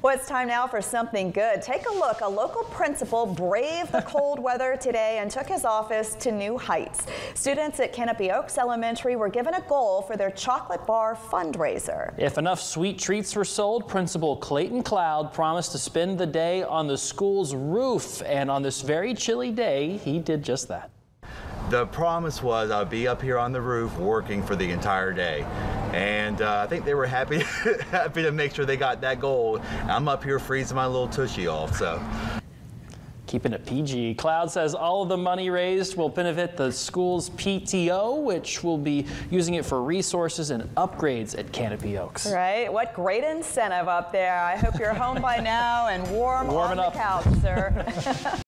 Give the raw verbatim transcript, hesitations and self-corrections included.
Well, it's time now for something good. Take a look. A local principal braved the cold weather today and took his office to new heights. Students at Canopy Oaks Elementary were given a goal for their chocolate bar fundraiser. If enough sweet treats were sold, Principal Clayton Cloud promised to spend the day on the school's roof. And on this very chilly day, he did just that. The promise was I'd be up here on the roof working for the entire day. And uh, I think they were happy, happy to make sure they got that goal. I'm up here freezing my little tushy off, so. Keeping it P G. Cloud says all of the money raised will benefit the school's P T O, which will be using it for resources and upgrades at Canopy Oaks. Right? What great incentive up there. I hope you're home by now and warm Warming on the up. couch, sir.